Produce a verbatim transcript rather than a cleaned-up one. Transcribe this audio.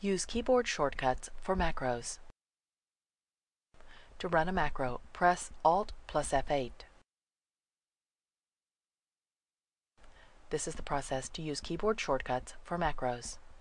Use keyboard shortcuts for macros. To run a macro, press Alt plus F eight. This is the process to use keyboard shortcuts for macros.